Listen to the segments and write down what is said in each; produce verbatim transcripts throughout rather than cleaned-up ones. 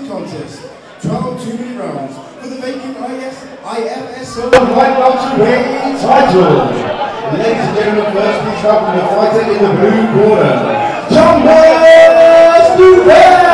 kickboxing contest. twelve two-minute rounds for the vacant I F S O light welterweight title. Ladies and gentlemen, first please welcome the fighter in the blue corner, Thomas Duval!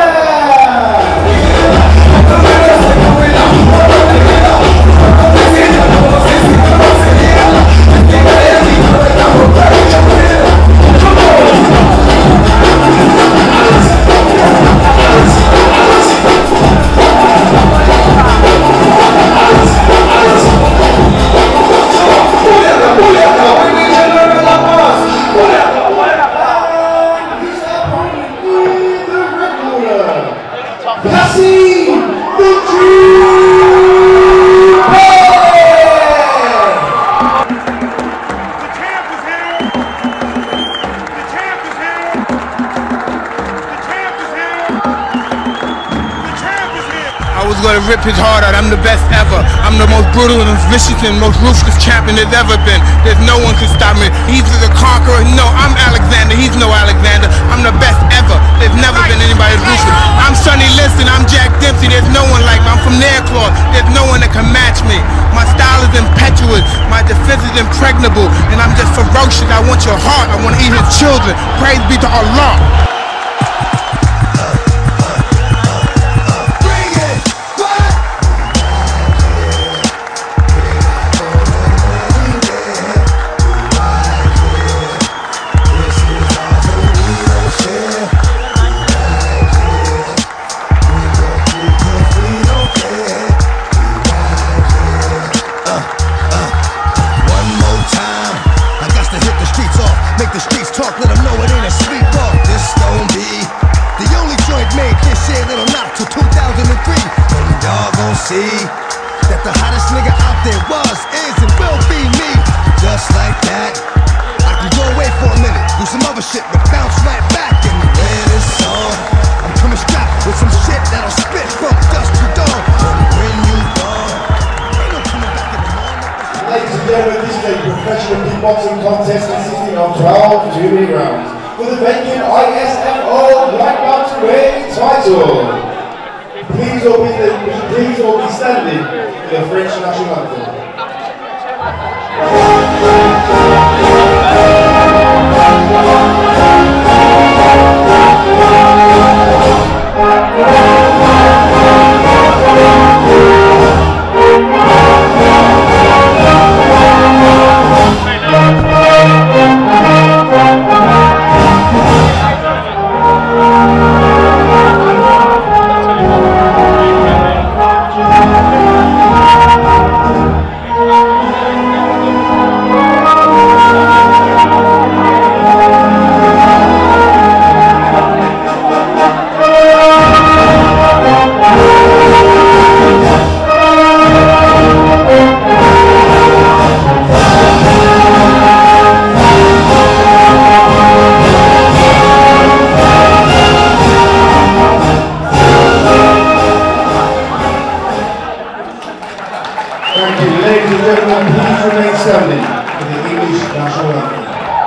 I was gonna rip his heart out. I'm the best ever. I'm the most brutal and vicious and most ruthless champion there's ever been. There's no one can stop me. He's the conqueror. No, I'm Alexander. He's no Alexander. I'm the best ever. There's never been anybody as ruthless. I'm Sonny Liston. I'm Jack Dempsey. There's no one like me. I'm from Nairclaw. There's no one that can match me. My style is impetuous. My defense is impregnable. And I'm just ferocious. I want your heart. I want to eat his children. Praise be to Allah. Make the streets talk, let them know it ain't a sleepwalk. This don't be the only joint made this year that'll knock till two thousand three. And y'all gon' see that the hottest nigga out there was, is, and will be me. Just like that, I can go away for a minute, do some other shit, but bounce right back and wear this song. I'm coming strapped with some shit that'll spit from dusk to dawn. And when you gone, ain't no coming back in the morning. Ladies and gentlemen, this is a professional kickboxing contest consisting of twelve two-minute rounds for the vacant I S F O light welterweight title. Please all be, please all be standing for the French national anthem. Thank you. Ladies and gentlemen, please remain standing for the English national anthem.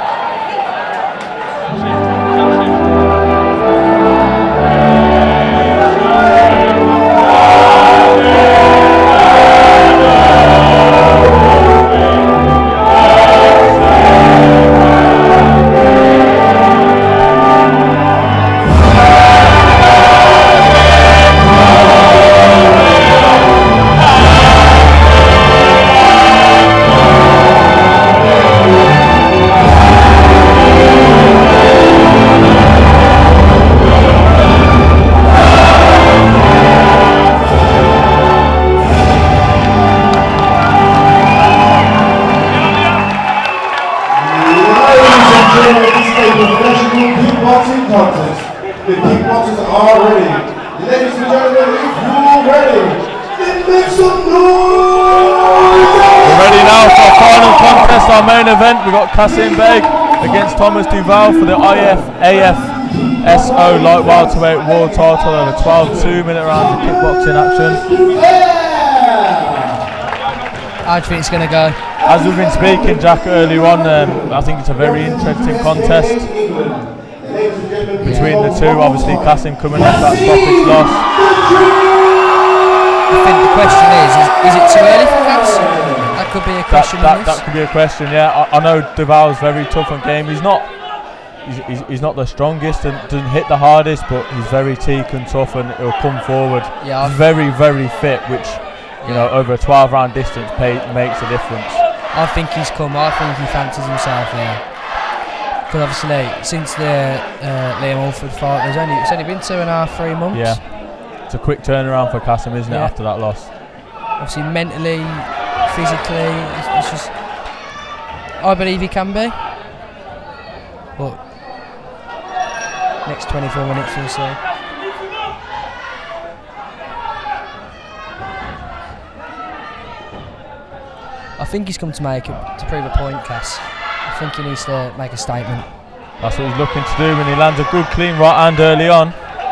Kickboxing contest. The kickboxers are ready. Ladies and gentlemen, if you're ready, then make some noise! We're ready now for our final contest, our main event. We've got Kassim Beg against Thomas Duval for the I F A F S O light welterweight world title over twelve two-minute rounds of kickboxing action. How do you think it's going to go? As we've been speaking, Jack, earlier on, um, I think it's a very interesting contest between the two. Obviously, Kasim coming off that stoppage loss. I think the question is, is, is it too early for Cass? That could be a question. That, in that, this. that could be a question. Yeah, I, I know Duval's very tough on game. He's not. He's, he's, he's not the strongest and doesn't hit the hardest, but he's very teak and tough, and he'll come forward. Yeah, he's very, very fit, which, you know, over a twelve round distance pay, makes a difference. I think he's come. I think he fancies himself here. Because obviously, since the uh, Liam Alford fight, there's only it's only been two and a half, three months. Yeah, it's a quick turnaround for Kasim, isn't yeah. it? After that loss, obviously mentally, physically, it's, it's just. I believe he can be, but next twenty-four minutes we'll see. I think he's come to make a, to prove a point, Cass. I think he needs to make a statement. That's what he's looking to do when he lands a good clean right hand early on.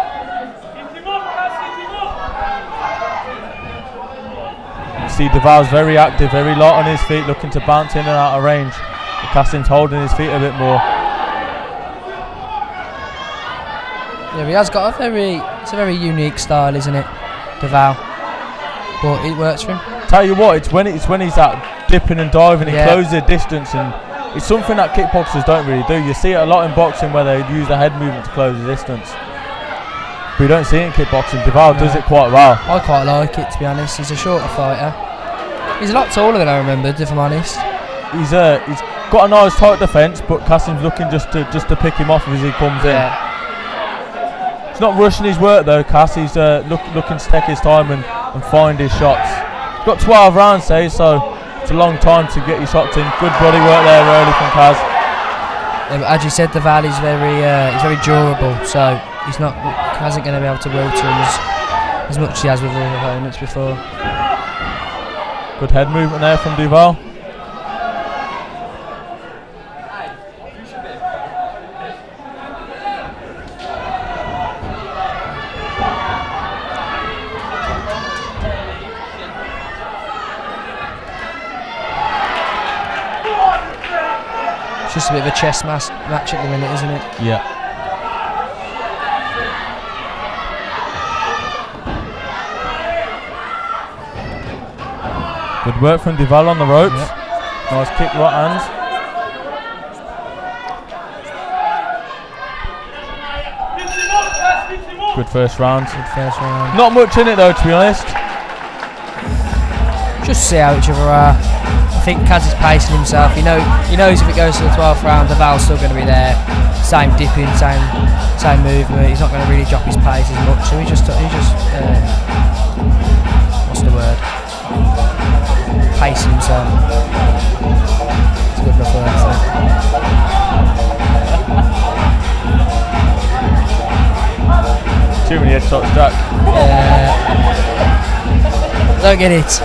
You see Duval's very active, very light on his feet, looking to bounce in and out of range. Kasim's holding his feet a bit more. Yeah, he has got a very, it's a very unique style, isn't it, Duval? But it works for him. Tell you what, it's when it's when he's out dipping and diving, he yeah. closes the distance, and it's something that kickboxers don't really do. You see it a lot in boxing where they use the head movement to close the distance, but you don't see it in kickboxing. Duval no. does it quite well. I quite like it, to be honest. He's a shorter fighter. He's a lot taller than I remembered, if I'm honest. He's uh, he's got a nice tight defence, but Kasim's looking just to just to pick him off as he comes yeah. in. He's not rushing his work though, Cass. He's uh, look, looking to take his time and, and find his shots. He's got twelve rounds, say, so it's a long time to get your shots in. Good body work there early from Kaz. Yeah, but as you said, Duval is very uh, he's very durable, so he's not isn't going to be able to will to him as, as much as he has with other opponents before. Good head movement there from Duval. It's just a bit of a chess mas match at the minute, isn't it? Yeah. Good work from Duval on the ropes. Yep. Nice kick, right hands. Good first round. Good first round. Not much in it though, to be honest. Just see how each other are. I think Kaz is pacing himself. He know he knows if it goes to the twelfth round, Duval's still going to be there. Same dipping, same same movement. He's not going to really drop his pace as much. So he just he just uh, what's the word? Pacing himself. It's a good enough word, I think. Too many headshots, Jack. Yeah. Don't get it.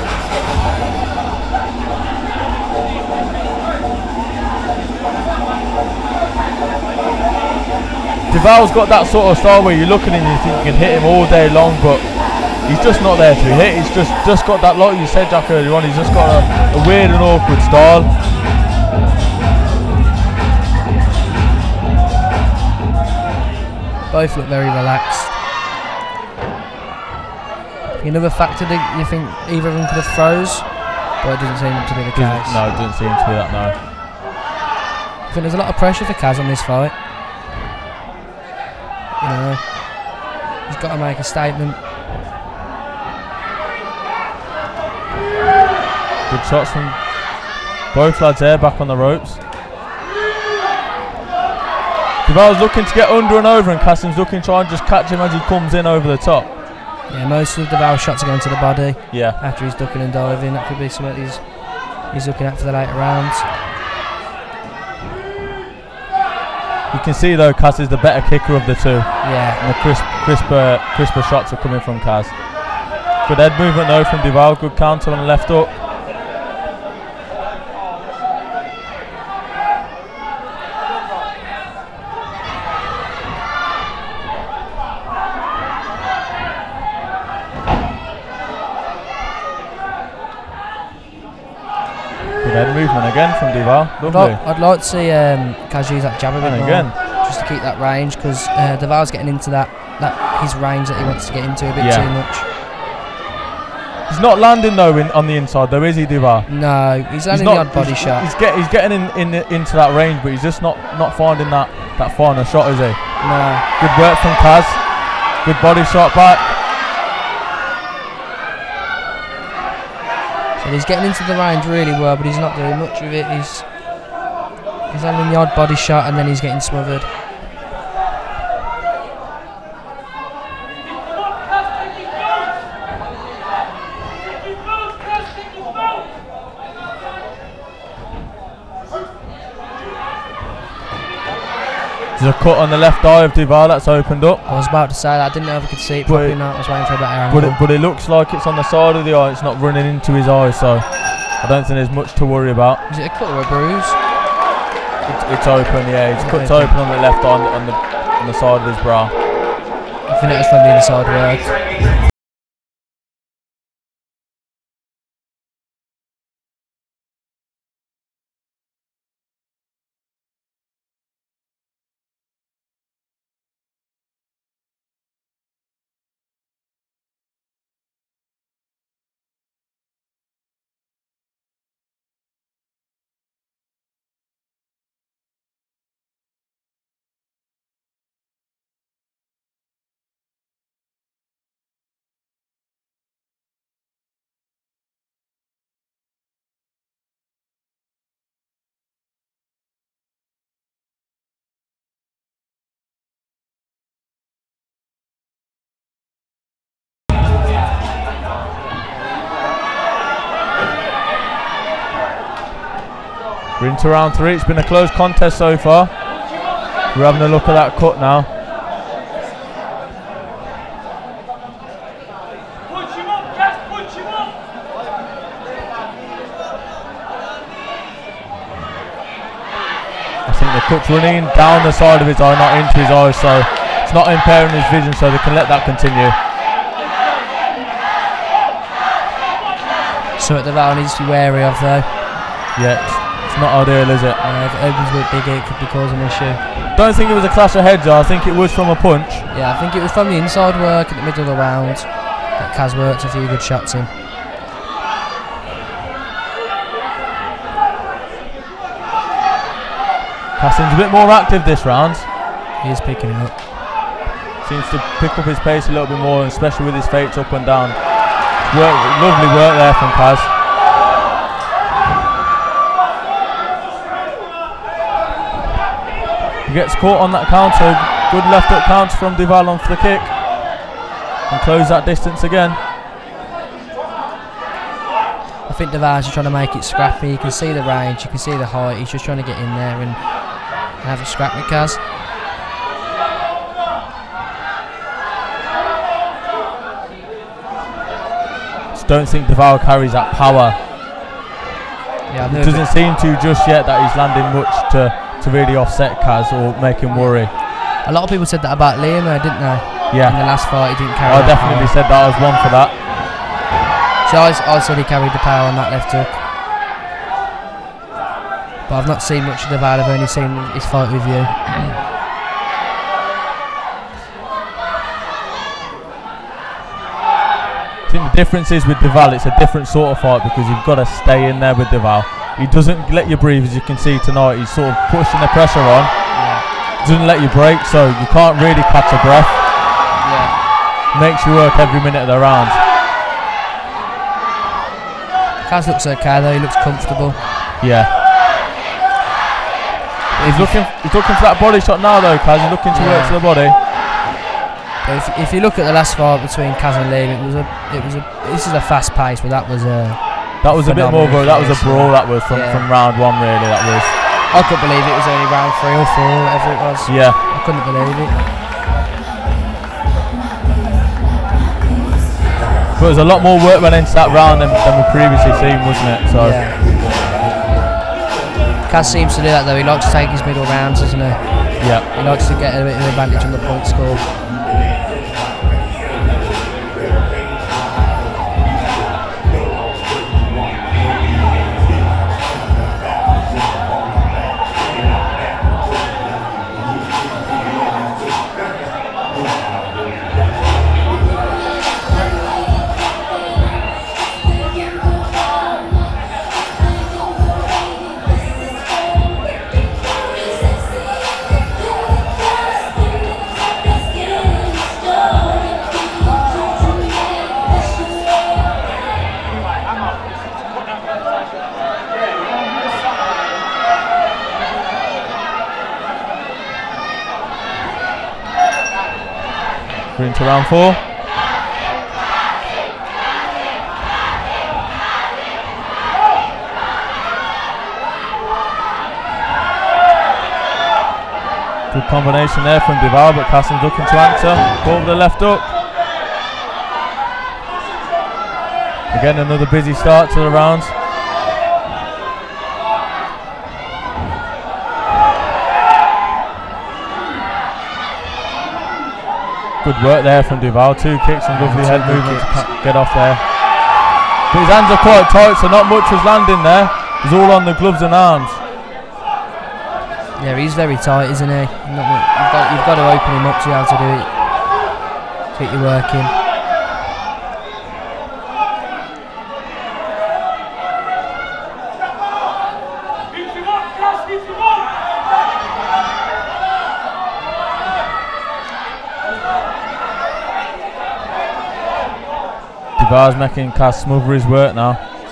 Duval's got that sort of style where you're looking and you think you can hit him all day long, but he's just not there to hit. He's just just got that, like you said, Jack, earlier on, he's just got a, a weird and awkward style. Both look very relaxed. Another factor that you think either of them could have froze, but it doesn't seem to be the case. No, it doesn't seem to be that, no. I think there's a lot of pressure for Kaz on this fight. You know, he's got to make a statement. Good shots from both lads there, back on the ropes. Duval's looking to get under and over, and Kasim's looking to try and just catch him as he comes in over the top. Yeah, most of Duval's shots are going to the body. Yeah. After he's ducking and diving, that could be something he's he's looking at for the later rounds. You can see though, Kaz is the better kicker of the two. Yeah. And the crisp, crisper, crisper shots are coming from Kaz. Good head movement though from Duval. Good counter on the left hook. Good head movement again from Duval. Lovely. I'd, like, I'd like to see um, Kaz use that jab a bit and more. again, just to keep that range, because uh, Duval's getting into that, that his range that he wants to get into a bit Yeah. too much. He's not landing though in, on the inside though, is he, Duval? No, he's landing not, the odd body he's, shot. He's, get, he's getting in, in the, into that range, but he's just not, not finding that, that final shot, is he? No. Good work from Kaz. Good body shot back. So he's getting into the range really well, but he's not doing much with it. He's he's landing the odd body shot and then he's getting smothered. There's a cut on the left eye of Duval that's opened up. I was about to say that. I didn't know if I could see it But properly it- now. I was waiting for a better angle. But it, but it looks like it's on the side of the eye, it's not running into his eye, so I don't think there's much to worry about. Is it a cut or a bruise? It's, it's open, yeah, it's cut Open. open on the left eye on the, on the, on the side of his brow. I think it was from the inside word. We're into round three. It's been a close contest so far. We're having a look at that cut now. I think the cut's running down the side of his eye, not into his eye, so it's not impairing his vision, so they can let that continue. So at the Duval needs to be wary of though. Yeah, it's, it's not ideal, is it? Uh, if it opens a bit bigger, it could be causing an issue. Don't think it was a clash of heads, though. I think it was from a punch. Yeah, I think it was from the inside work at the middle of the round that Kaz worked a few good shots in. Cassin's a bit more active this round. He is picking it up. Seems to pick up his pace a little bit more, especially with his fakes up and down. Work, lovely work there from Kaz. He gets caught on that counter. Good left hook counter from Duval on for the kick. And close that distance again. I think Duval's just trying to make it scrappy. You can see the range, you can see the height. He's just trying to get in there and have a scrap with Kaz. Just don't think Duval carries that power. Yeah, It doesn't seem to just yet that he's landing much to, to really offset Kaz or make him worry. a lot of people said that about Liam, uh, didn't they? Yeah. In the last fight, he didn't carry I that definitely power. said that. I was one for that. So I, I said he carried the power on that left hook. But I've not seen much of Duval, I've only seen his fight with you. I think the difference is with Duval, it's a different sort of fight because you've got to stay in there with Duval. He doesn't let you breathe, as you can see tonight. He's sort of pushing the pressure on. Yeah. Doesn't let you break, so you can't really catch a breath. Yeah. Makes you work every minute of the round. Kaz looks okay though, he looks comfortable. Yeah. He's looking. He's looking for that body shot now, though, Kaz. He's looking to work Yeah. to the body. But if, if you look at the last fight between Kaz and Liam, it was a, it was a, this is a fast pace, but that was a. That was a bit more of a. That was a Phenomenal brawl. That was from, Yeah. from round one, really. That was. I couldn't believe it was only round three or four, whatever it was. Yeah. I couldn't believe it. But there's a lot more work went into that round than, than we previously seen, wasn't it? So. Yeah. Kaz seems to do that though. He likes to take his middle rounds, doesn't he? Yeah. He likes to get a bit of advantage on the point score. We're into round four. Good combination there from Duval, but Cassim's looking to answer. Ball with the left hook. Again, another busy start to the rounds. Good work there from Duval. Two kicks and lovely head movement to get off there. But his hands are quite tight, so not much was landing there. It's all on the gloves and arms. Yeah, he's very tight, isn't he? Not much, you've, got, you've got to open him up to be able to do it, to get you working. Duval's making Cass smother his work now.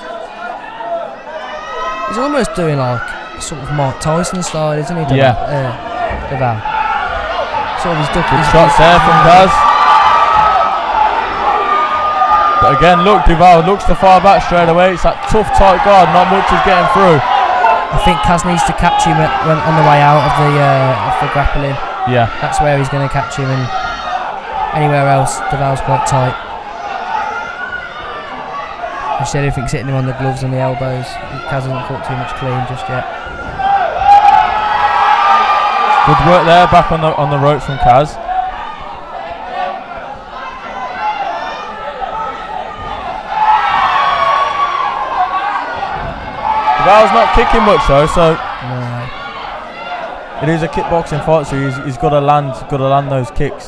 He's almost doing like sort of Mike Tyson style, isn't he? Duval? Yeah. Uh, Duval. Sort of his duck. Good shots there from Kaz. But again, look, Duval looks to fire back straight away. It's that tough, tight guard. Not much is getting through. I think Kaz needs to catch him at, when, on the way out of the uh, of the grappling. Yeah. That's where he's going to catch him, and anywhere else, Duval's quite tight. Instead, everything's hitting him on the gloves and the elbows. Kaz hasn't caught too much clean just yet. Good work there, back on the on the ropes from Kaz. Duval's not kicking much though, so No. it is a kickboxing fight, so he's, he's got to land, got to land those kicks.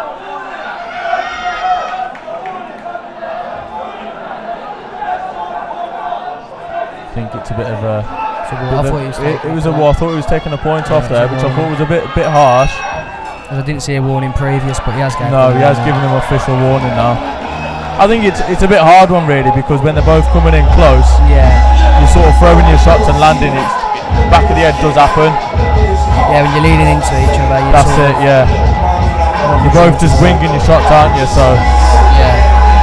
I think it's a bit of a. So I thought he was it, taking it was a a war. I thought he was taking a point Yeah, off it's there, a which I thought warning. was a bit bit harsh. I didn't see a warning previous, but he has given. No, him he has one. given him official warning now. I think it's it's a bit hard one really, because when they're both coming in close, Yeah, you're sort of throwing your shots and landing it. Back of the head does happen. yeah. When you're leaning into each other, you're That's sort it. of, Yeah, you're both just winging your shots, aren't you? So Yeah.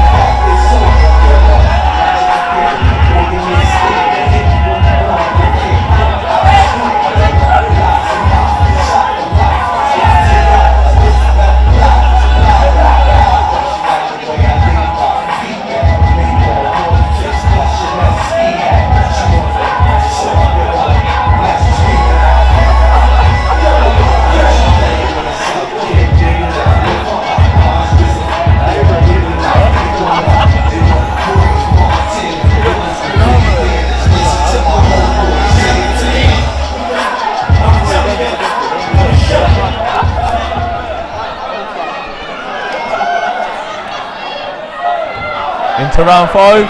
into round five.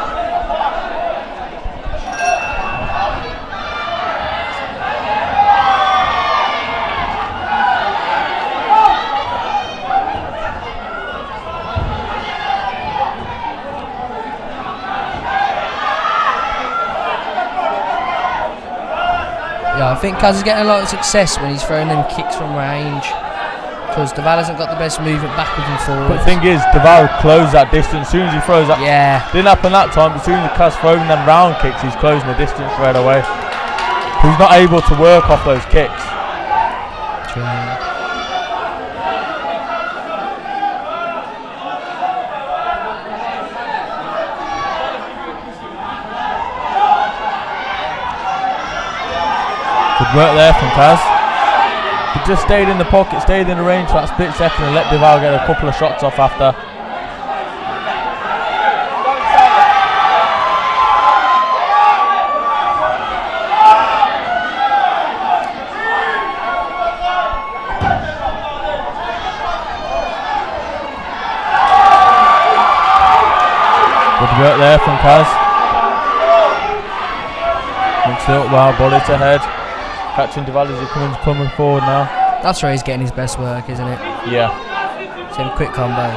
Yeah, I think Kaz is getting a lot of success when he's throwing them kicks from range, because Duval hasn't got the best movement backwards and But forwards. the thing is, Duval closed that distance. As soon as he throws that, Yeah, didn't happen that time. But as soon as Kaz throwing them round kicks, he's closing the distance right away. He's not able to work off those kicks. true. Good work there from Kaz. He just stayed in the pocket, stayed in the range for that split second, and let Duval get a couple of shots off after. Good work there from Kaz. Mixed it up well, body to head. Catching Duval as he comes coming forward now. That's where he's getting his best work, isn't it? Yeah. Some quick combos.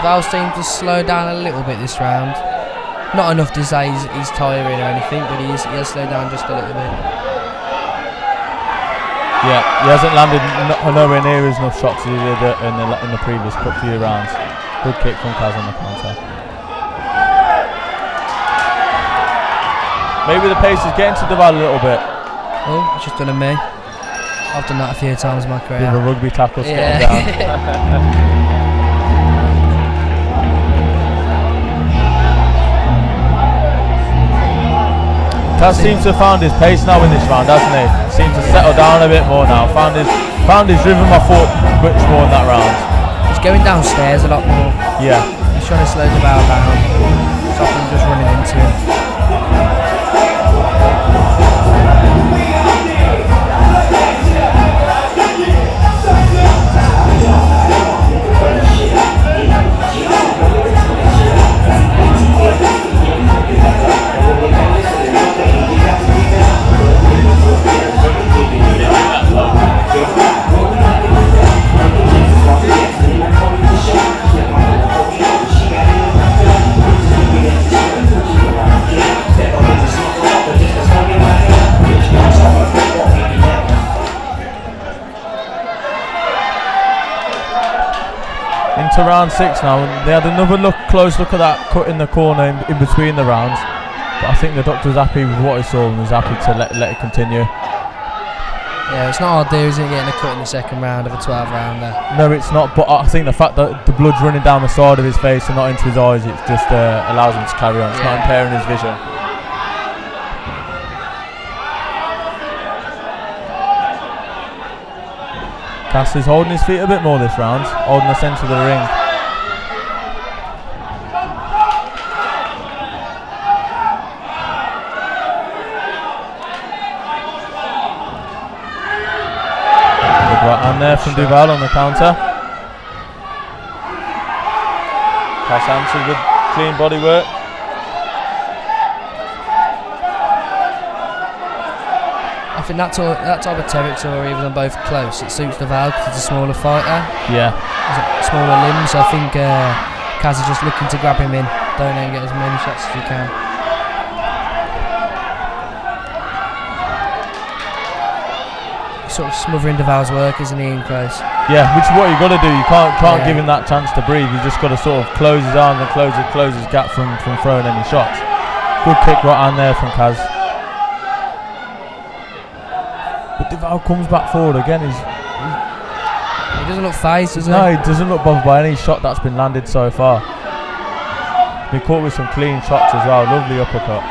Val seemed to slow down a little bit this round. Not enough to say he's, he's tiring or anything, but he, is, he has slowed down just a little bit. Yeah, he hasn't landed no, nowhere near as enough shots as he did in the, in the previous few rounds. Good kick from Kaz on the counter. Maybe the pace is getting to Duval a little bit. Oh, it's just done a me. I've done that a few times in my career. With a rugby tackle yeah. getting down. Kaz seems to have found his pace now in this round, hasn't he? Seems to settle down a bit more now. Found his found his rhythm, I thought, much more in that round. He's going downstairs a lot more. Yeah. He's trying to slow the Val down. Stop him just running into him. To round six now, and they had another look, close look at that cut in the corner in, in between the rounds, but I think the doctor was happy with what he saw and was happy to let, let it continue. Yeah, it's not hard to do, is it, getting a cut in the second round of a twelve rounder? No, it's not, but I think the fact that the blood's running down the side of his face and not into his eyes, it just uh, allows him to carry on. It's yeah. not impairing his vision. Kaz is holding his feet a bit more this round, holding the centre of the ring. Good right hand there from Duval on the counter. Kaz answered with clean body work. I think that, that type of territory, with them both close, it suits the Val because he's a smaller fighter. Yeah. He's a smaller limbs, so I think uh, Kaz is just looking to grab him in, don't let him get as many shots as he can. He's sort of smothering Duval's work, isn't he, in close? Yeah, which is what you've got to do. You can't can't yeah. give him that chance to breathe. You just got to sort of close his arms and close his, close his gap from, from throwing any shots. Good kick right hand there from Kaz. But Duval comes back forward again. He's, he's he doesn't look phased, does he? No, he doesn't look bothered by any shot that's been landed so far. Been caught with some clean shots as well. Lovely uppercut.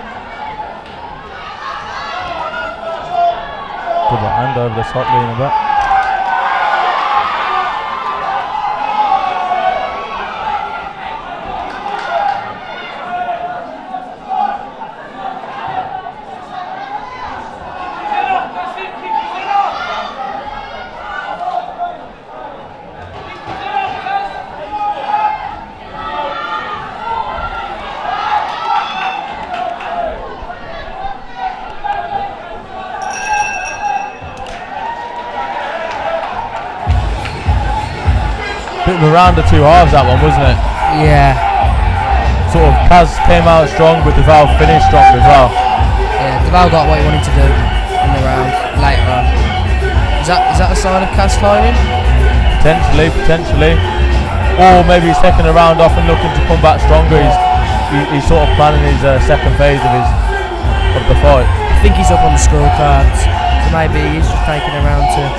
Good right hand over the top, leaning back. Bit of a round of two halves, that one, wasn't it? Yeah. Sort of Kaz came out strong, but Duval finished strong as well. Yeah, Duval got what he wanted to do in the round later on. Is that is that a sign of Kaz tiring? Potentially, potentially. Or maybe he's taking a round off and looking to come back stronger. He's he, he's sort of planning his uh, second phase of his of the fight. I think he's up on the scorecards, so maybe he's just taking a round to.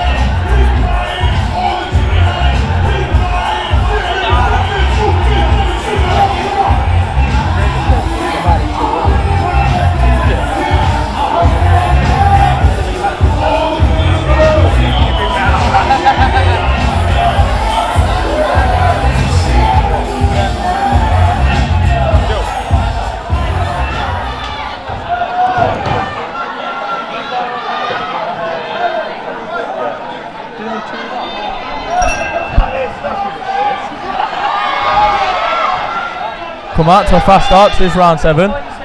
Come out to a fast start to this round seven.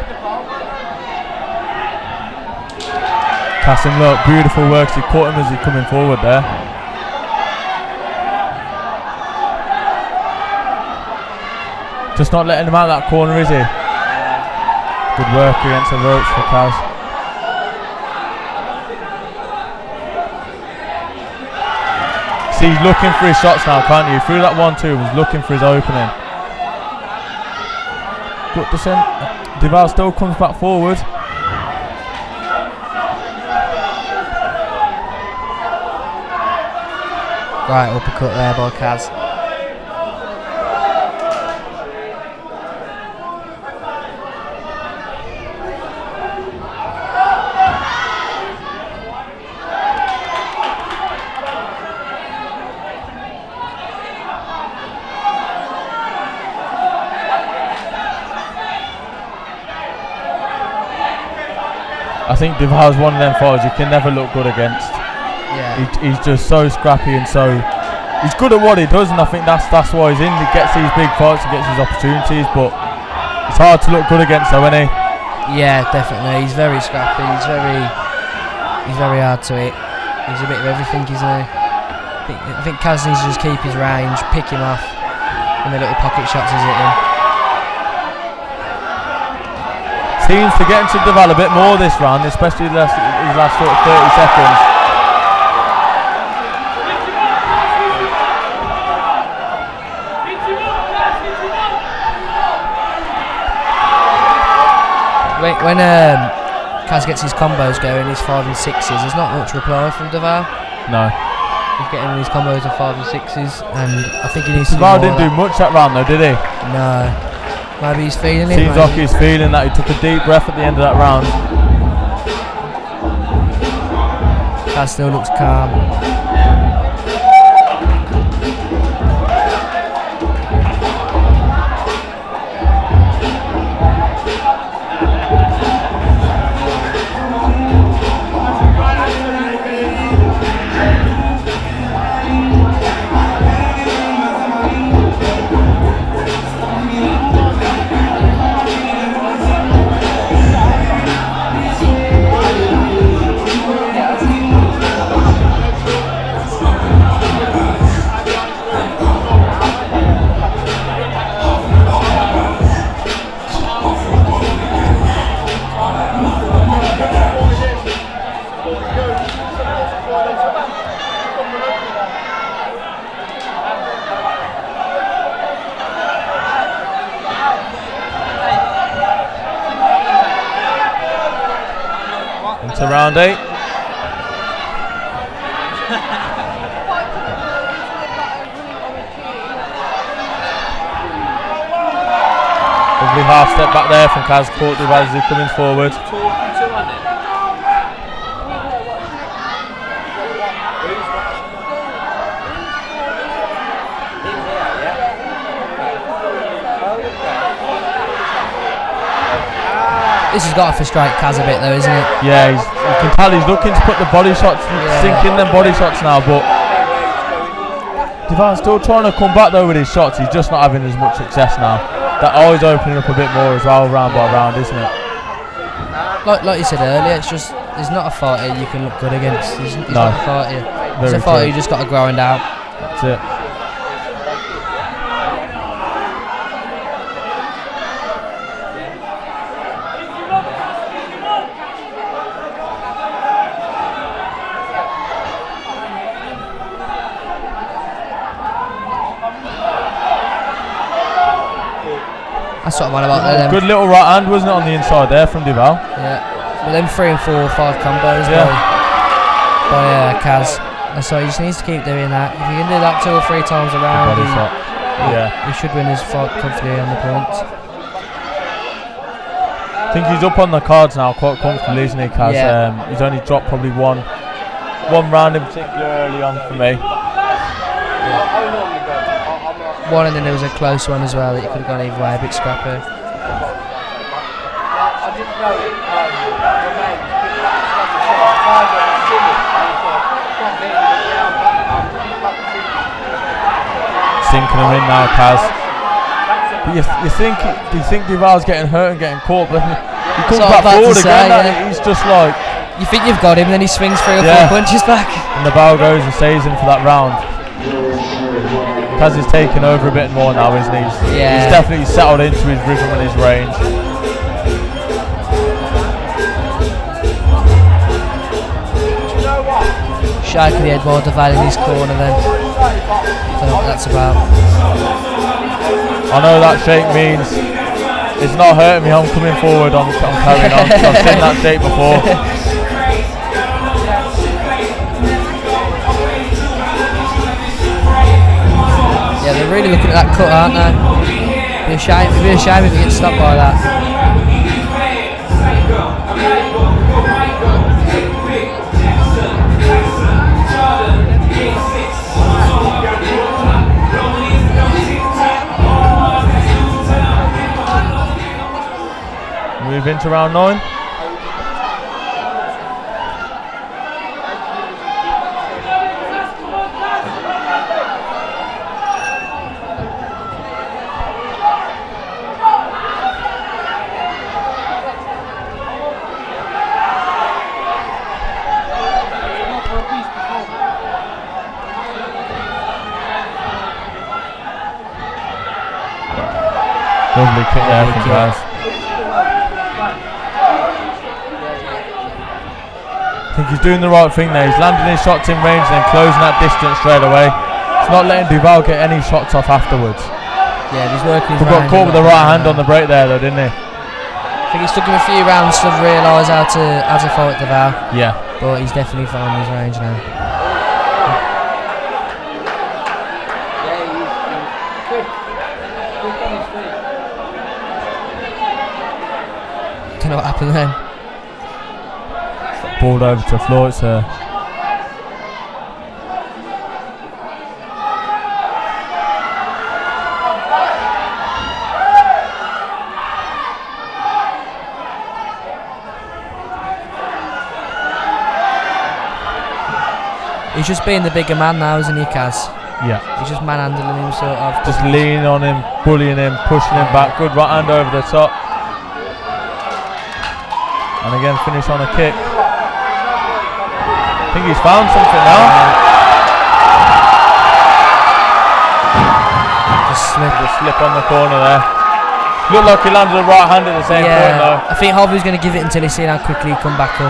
Cassim, look, beautiful work. He caught him as he's coming forward there. Just not letting him out of that corner, is he? Good work against the ropes for Kaz. See, he's looking for his shots now, can't you? Through that one two, he's looking for his opening. Good descent. Duval still comes back forward. Right uppercut there by Kaz. I think Duval's one of them fighters you can never look good against. Yeah. He, he's just so scrappy and so he's good at what he does, and I think that's that's why he's in. He gets these big fights and gets his opportunities, but it's hard to look good against though, isn't he? Yeah, definitely. He's very scrappy. He's very he's very hard to hit. He's a bit of everything, isn't he? I think, I think Kaz needs to just keep his range, pick him off, and the little pocket shots he's hitting. Seems to get into Duval a bit more this round, especially the last, his last sort of thirty seconds. When, when um, Kaz gets his combos going, his five and sixes, there's not much reply from Duval. No. He's getting these combos of five and sixes, and I think he needs to do Duval more didn't of do that. much that round though, did he? No. Maybe he's feeling it. Seems maybe. like he's feeling that. He took a deep breath at the end of that round. Kaz still looks calm. To round eight. Lovely half step back there from Kaz Court as he coming forward. This has got to frustrate Kaz a bit though, isn't it? Yeah, he's, you can tell he's looking to put the body shots, Yeah. sink in them body shots now, but Duval's still trying to come back though with his shots. He's just not having as much success now. That always opening up a bit more as well, round by round, isn't it? Like, like you said earlier, it's just there's not a fighter you can look good against. He's, he's No. not a fighter. He's Very a fighter true. you just got to grind out. That's it. That's what I'm on about there. Them. Good little right hand, wasn't it, on the inside there from Duval? Yeah. But them three and four, five combos Yeah. by, by uh, Kaz. And so he just needs to keep doing that. If you can do that two or three times around, Body he, shot. Yeah. he should win his fight comfortably on the points. I think he's up on the cards now quite comfortably, isn't he, Kaz? Yeah. Um, he's only dropped probably one one round in particular early on for me. One, and then there was a close one as well that you could have gone either way, a bit scrappy. Sinking him in now, Kaz. But you, you think you think Duval's getting hurt and getting caught, but he comes what back I'm about forward to again. say, Like, yeah. He's just like, You think you've got him, then he swings three or Yeah. four punches back. and the bell goes and saves him for that round. Kaz is taking over a bit more now, isn't he? He's, Yeah. he's definitely settled into his rhythm and his range. Shake of the head while Duval in his corner then. Don't know what that's about. I know that shake means it's not hurting me, I'm coming forward, I'm, I'm carrying on. So I've seen that shake before. Yeah, they're really looking at that cut, aren't they? It'd be a shame, it'd be a shame if he gets stopped by that. Move into round nine. Lovely kick there from Kaz. I think he's doing the right thing there. He's landing his shots in range and then closing that distance straight away. He's not letting Duval get any shots off afterwards. Yeah, he's working his He got range caught a with the lot right better hand now. on the break there though, didn't he? I think it's took him a few rounds to realise how to how to fight Duval, Yeah. but he's definitely found his range now. Don't know what happened then. Balled over to the floor, it's uh, He's just being the bigger man now, isn't he, Kaz? yeah. He's just manhandling him, sort of. Just leaning on him, bullying him, pushing him back. Good right hand over the top. And again, finish on a kick. I think he's found something now. Just slip. The slip on the corner there. Looked like he landed a right hand at the same point Yeah, though. I think Hovey's going to give it until he's seen how quickly he come back up.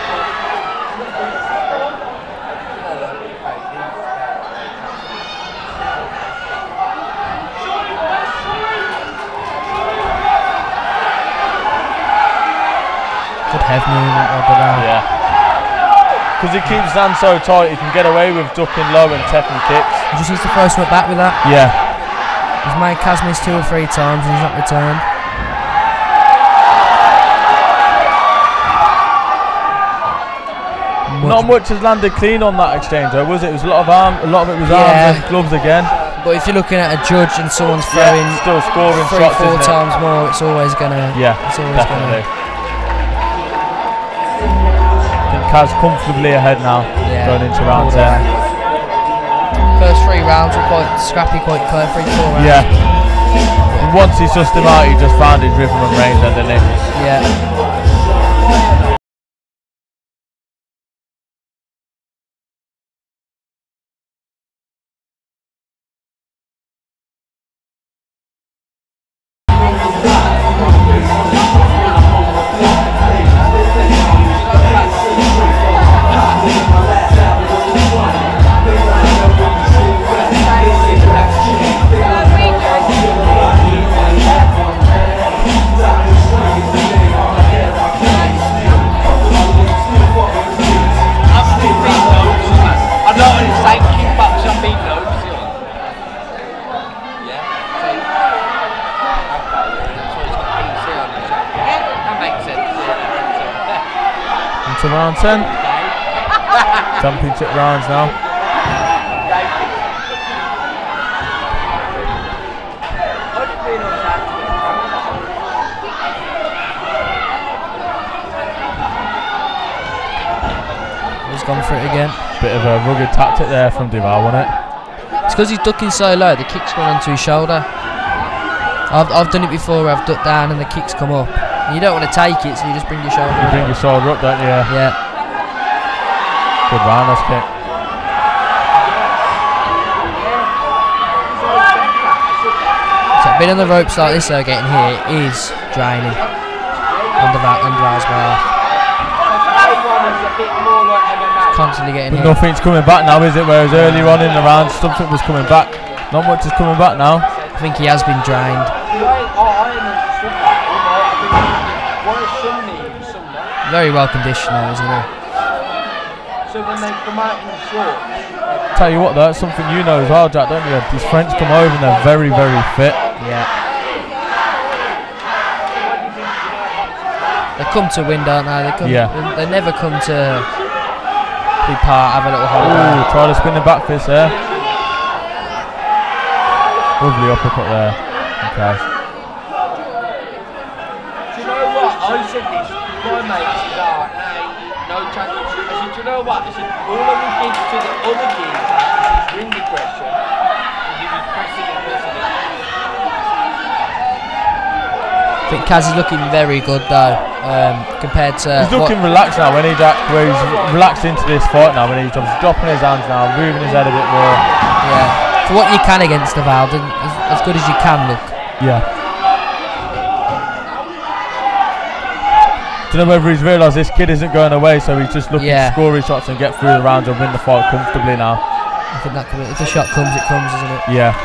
Good head movement of the round. Yeah. Because he keeps his hand so tight, he can get away with ducking low and taking kicks. He just needs to throw something back with that. Yeah. He's made Kaz miss two or three times and he's not returned. Not much has landed clean on that exchange though, was it? It was a lot of arm, a lot of it was Yeah. arms and gloves again. But if you're looking at a judge and someone's throwing Yeah, still scoring three, shots, four isn't it? times more, it's always gonna. Yeah, it's always definitely. gonna. I think Kaz comfortably ahead now, Yeah, going into round all ten. right. First three rounds were quite scrappy, quite clear. Three, four rounds. Yeah. And once he sussed him out, he just found his rhythm and range, then, didn't he? Yeah. Into round ten. Championship rounds now. He's gone for it again. Bit of a rugged tactic there from Duval, wasn't it? It's because he's ducking so low, the kick's gone onto his shoulder. I've, I've done it before where I've ducked down and the kick's come up. And you don't want to take it, so you just bring your shoulder You up. bring your shoulder up, don't you? Yeah. Yeah. Good roundhouse kick. being on the ropes like this though, getting hit is draining. Under that, under as well. Constantly getting hit. Nothing's coming back now, is it? Whereas earlier on in the round, something was coming back. Not much is coming back now. I think he has been drained. Very well conditioned now, isn't he? So when they come out in the shorts. Tell you what though, it's something you know as well, Jack, don't you? These French come over and they're very, very fit. Yeah. They come to win, don't they? They, come, Yeah. they, they never come to be part, have a little holiday. Ooh, try to spin the back fist there. Lovely uppercut there. Okay. Do you know what? I said this, my mate said, ah, no, no chance. I said, do you know what? I said, all I would give to the other geezer is his ring aggression, and he was pressing and pressing it. I think Kaz is looking very good though, um, compared to. He's looking what, relaxed now when he's at, where he's relaxed into this fight now, when he's just dropping his hands now, moving his head a bit more. yeah. For what you can against the Val, as, as good as you can look. Yeah. Don't know whether he's realised this kid isn't going away, so he's just looking Yeah. to score his shots and get through the rounds and win the fight comfortably now. I think that could be, if the shot comes, it comes, isn't it? Yeah.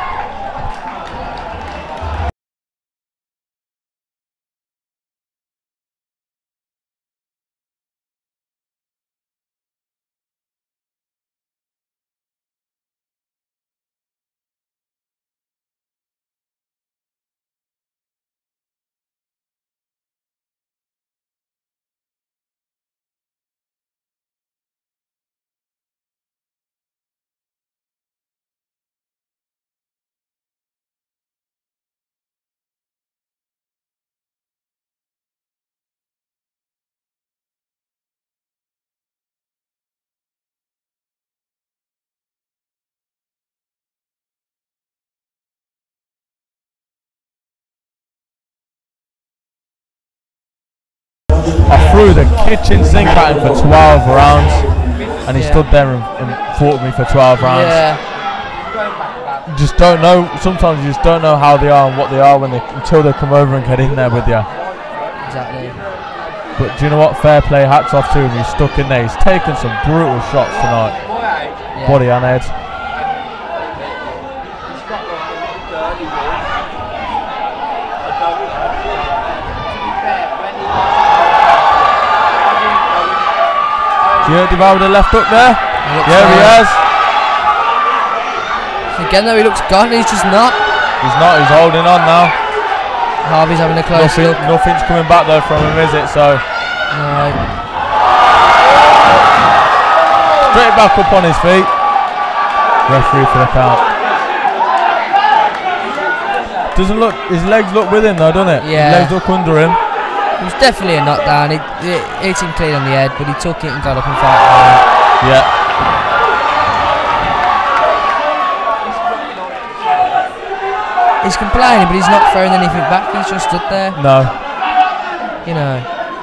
I threw the kitchen sink at him for twelve rounds, and he Yeah. stood there and, and fought me for twelve rounds. Yeah. You just don't know. Sometimes you just don't know how they are and what they are when they until they come over and get in there with you. Exactly. But do you know what? Fair play. Hats off to him. He's stuck in there. He's taken some brutal shots tonight. Yeah. Body and head. Yeah, Duval with the left hook there. He Yeah, he fine. has. Again though, he looks gone, he's just not. He's not. He's holding on now. Harvey's having a close Nothing, look. nothing's coming back though from him, is it? So No. straight back up on his feet. Referee for the count. Doesn't look. His legs look with him though, doesn't it? Yeah. His legs look under him. It was definitely a knockdown. It, it hit him clean on the head, but he took it and got up and fought. Yeah. He's complaining, but he's not throwing anything back. He's just stood there, No. you know.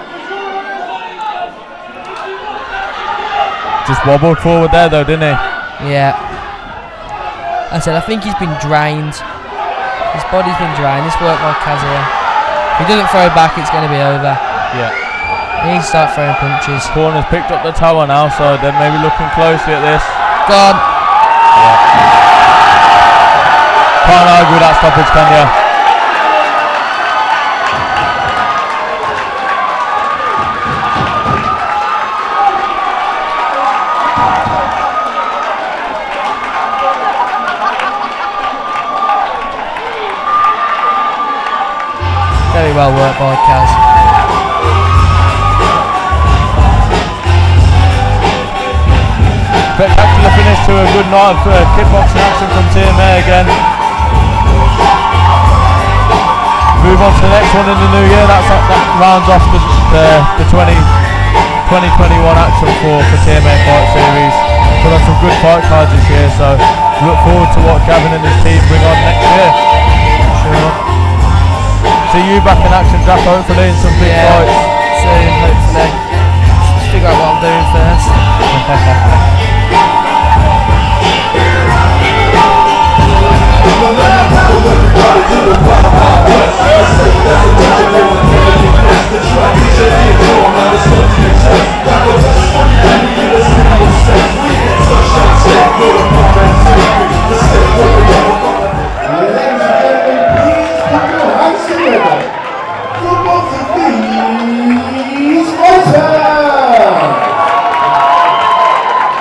Just wobbled forward there though, didn't he? Yeah. I said, I think he's been drained. His body's been drained. This worked by Kaz here. If he doesn't throw back, it's going to be over. Yeah. He needs to start throwing punches. Corner's picked up the tower now, so they're maybe looking closely at this. Gone. Can't argue with that stoppage, can you? Very well worked by Kaz. Spectacular finish to a good night for kickboxing action from T M A again. Move on to the next one in the new year. That's that, that rounds off the the, the twenty twenty-one action for for T M A Fight Series. Put on some good fight cards this year, so look forward to what Gavin and his team bring on next year. Sure. See you back in action, Jack, hopefully in some big Yeah. fights. Soon, hopefully. Just figure out what I'm doing first. What we gotta do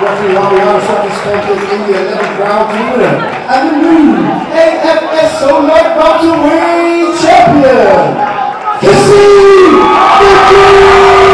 Referee Mariano shot this contest in the eleventh round to winner. And the new A F S O Light Welterweight champion, Kassim Beg!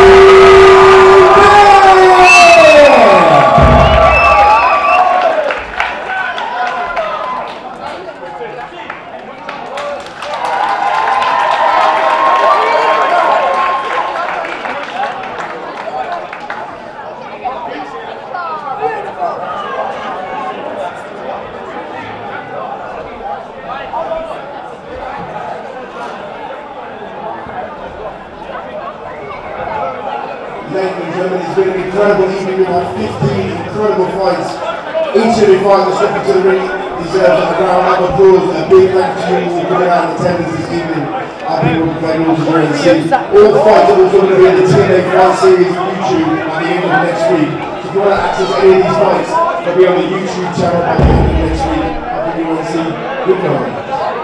Ladies and gentlemen, it's been an incredible evening. We've had fifteen incredible fights. Each of the fighters stepping to the ring deserves a round of applause. A big thank you for coming out in attendance this evening. I've been playing all the way and see. All fights are also going to be in the T N A Fight Series on YouTube at the end of next week. So if you want to access any of these fights, they'll be on the YouTube channel by the end of next week. I think you want to see. Good night.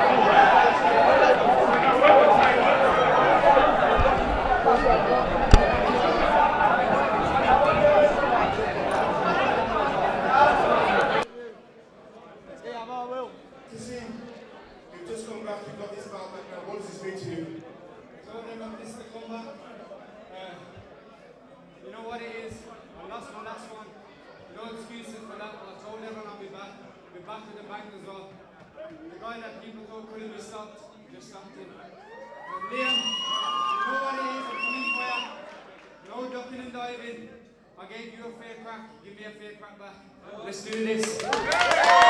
Kassim, you've just come back, you've got this belt back now. What does this mean to you? So when I got this to come back, uh, you know what it is. I lost my last one. No excuses for that. I told everyone I'll be back. I'll be back with the bang as well. The guy that people thought couldn't be stopped, just stopped him. And Liam, you know what it is. I'm coming for you. No ducking and diving. I gave you a fair crack. Give me a fair crack back. Let's do this.